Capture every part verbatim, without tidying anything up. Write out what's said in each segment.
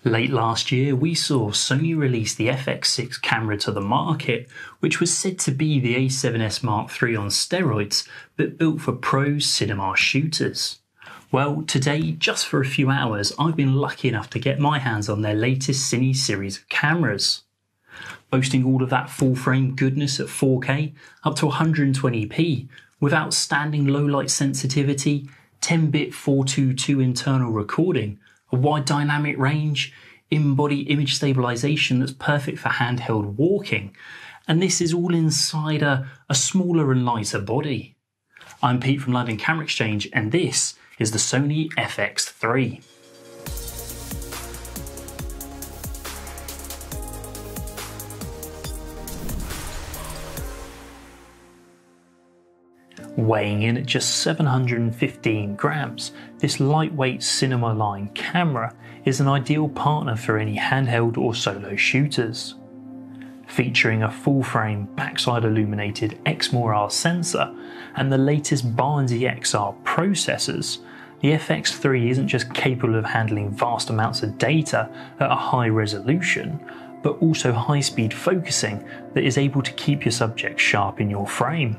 Late last year, we saw Sony release the F X six camera to the market, which was said to be the A seven S Mark three on steroids, but built for pro cinema shooters. Well, today, just for a few hours, I've been lucky enough to get my hands on their latest Cine series of cameras. Boasting all of that full-frame goodness at four K, up to one twenty p, with outstanding low-light sensitivity, ten bit four twenty-two internal recording, a wide dynamic range, in-body image stabilisation that's perfect for handheld walking, and this is all inside a, a smaller and lighter body. I'm Pete from London Camera Exchange, and this is the Sony F X three. Weighing in at just seven hundred fifteen grams, this lightweight cinema line camera is an ideal partner for any handheld or solo shooters. Featuring a full-frame backside illuminated Exmor R sensor and the latest Barnsey X R processors, the F X three isn't just capable of handling vast amounts of data at a high resolution, but also high-speed focusing that is able to keep your subject sharp in your frame.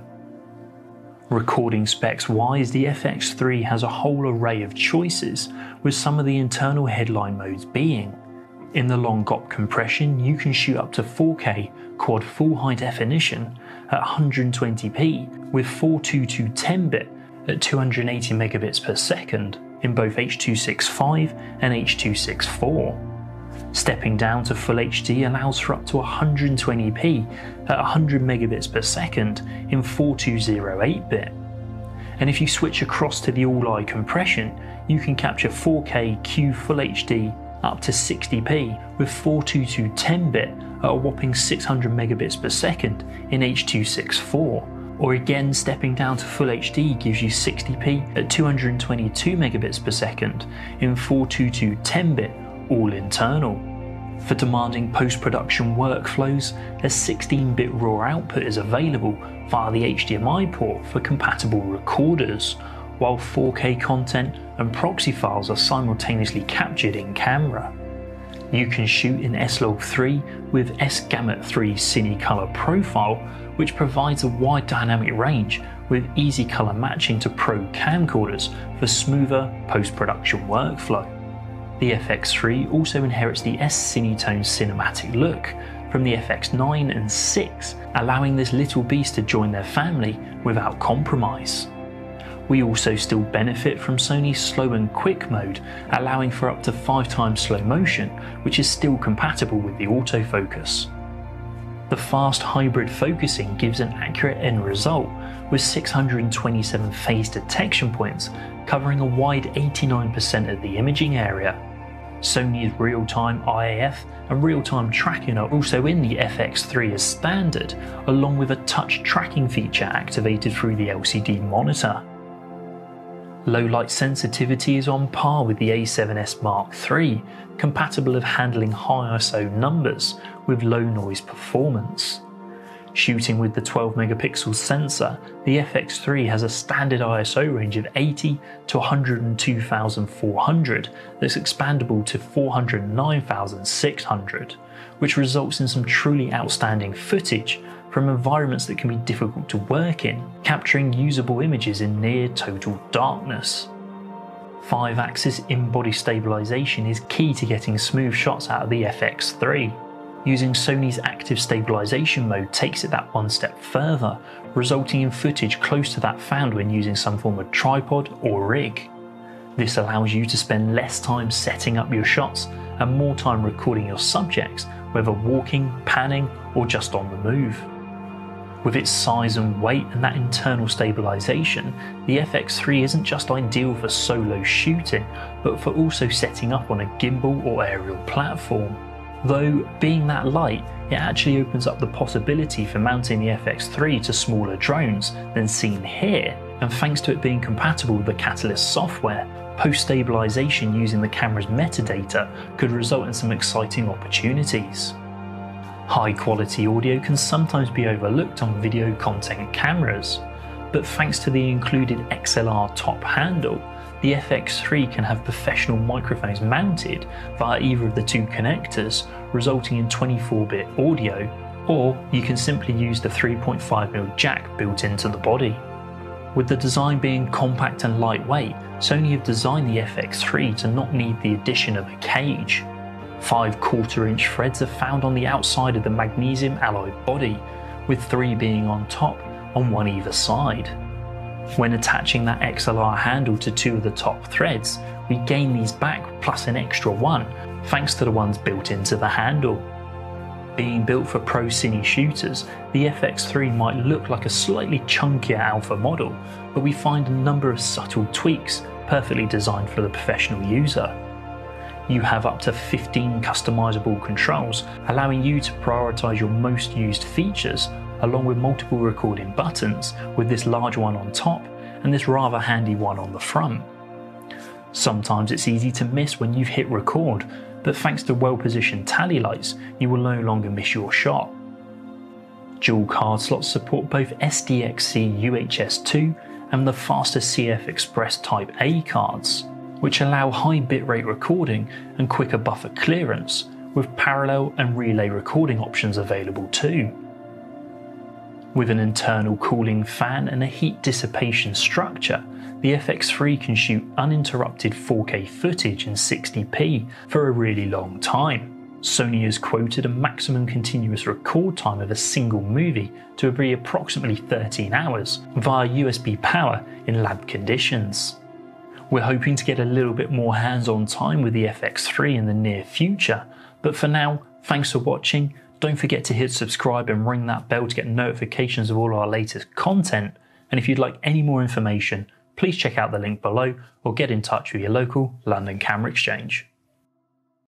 Recording specs wise, the F X three has a whole array of choices, with some of the internal headline modes being: in the long G O P compression, you can shoot up to four K quad full high definition at one twenty p with four twenty-two ten bit at two hundred eighty megabits per second in both H two sixty-five and H two sixty-four. Stepping down to Full H D allows for up to one twenty p at one hundred megabits per second in four twenty eight bit. And if you switch across to the all-eye compression, you can capture four K Q Full H D up to sixty p with four twenty-two ten bit at a whopping six hundred megabits per second in H two sixty-four. Or again, stepping down to Full H D gives you sixty p at two hundred twenty-two megabits per second in four twenty-two ten bit, all internal. For demanding post-production workflows, a sixteen bit RAW output is available via the H D M I port for compatible recorders, while four K content and proxy files are simultaneously captured in camera. You can shoot in S log three with S Gamut three Cine Color Profile, which provides a wide dynamic range with easy color matching to pro camcorders for smoother post-production workflow. The F X three also inherits the S Cinetone cinematic look from the F X nine and six, allowing this little beast to join their family without compromise. We also still benefit from Sony's slow and quick mode, allowing for up to five times slow motion, which is still compatible with the autofocus. The fast hybrid focusing gives an accurate end result, with six hundred twenty-seven phase detection points covering a wide eighty-nine percent of the imaging area. Sony's real-time I A F and real-time tracking are also in the F X three as standard, along with a touch tracking feature activated through the L C D monitor. Low light sensitivity is on par with the A seven S Mark three, compatible of handling high I S O numbers with low noise performance. Shooting with the twelve megapixel sensor, the F X three has a standard I S O range of eighty to one hundred two thousand four hundred that's expandable to four hundred nine thousand six hundred, which results in some truly outstanding footage from environments that can be difficult to work in, capturing usable images in near total darkness. five axis in-body stabilisation is key to getting smooth shots out of the F X three. Using Sony's active stabilisation mode takes it that one step further, resulting in footage close to that found when using some form of tripod or rig. This allows you to spend less time setting up your shots and more time recording your subjects, whether walking, panning, or just on the move. With its size and weight and that internal stabilisation, the F X three isn't just ideal for solo shooting, but for also setting up on a gimbal or aerial platform. Though, being that light, it actually opens up the possibility for mounting the F X three to smaller drones than seen here, and thanks to it being compatible with the Catalyst software, post-stabilisation using the camera's metadata could result in some exciting opportunities. High quality audio can sometimes be overlooked on video content cameras, but thanks to the included X L R top handle, the F X three can have professional microphones mounted via either of the two connectors, resulting in twenty-four bit audio, or you can simply use the three point five millimeter jack built into the body. With the design being compact and lightweight, Sony have designed the F X three to not need the addition of a cage. Five quarter inch threads are found on the outside of the magnesium alloy body, with three being on top on one either side. When attaching that X L R handle to two of the top threads, we gain these back plus an extra one, thanks to the ones built into the handle. Being built for pro cine shooters, the F X three might look like a slightly chunkier alpha model, but we find a number of subtle tweaks perfectly designed for the professional user. You have up to fifteen customizable controls, allowing you to prioritize your most used features, along with multiple recording buttons, with this large one on top and this rather handy one on the front. Sometimes it's easy to miss when you've hit record, but thanks to well-positioned tally lights, you will no longer miss your shot. Dual card slots support both S D X C U H S two and the faster C F Express Type A cards, which allow high bitrate recording and quicker buffer clearance, with parallel and relay recording options available too. With an internal cooling fan and a heat dissipation structure, the F X three can shoot uninterrupted four K footage in sixty p for a really long time. Sony has quoted a maximum continuous record time of a single movie to be approximately thirteen hours via U S B power in lab conditions. We're hoping to get a little bit more hands-on time with the F X three in the near future, but for now, thanks for watching. Don't forget to hit subscribe and ring that bell to get notifications of all our latest content. And if you'd like any more information, please check out the link below or get in touch with your local London Camera Exchange.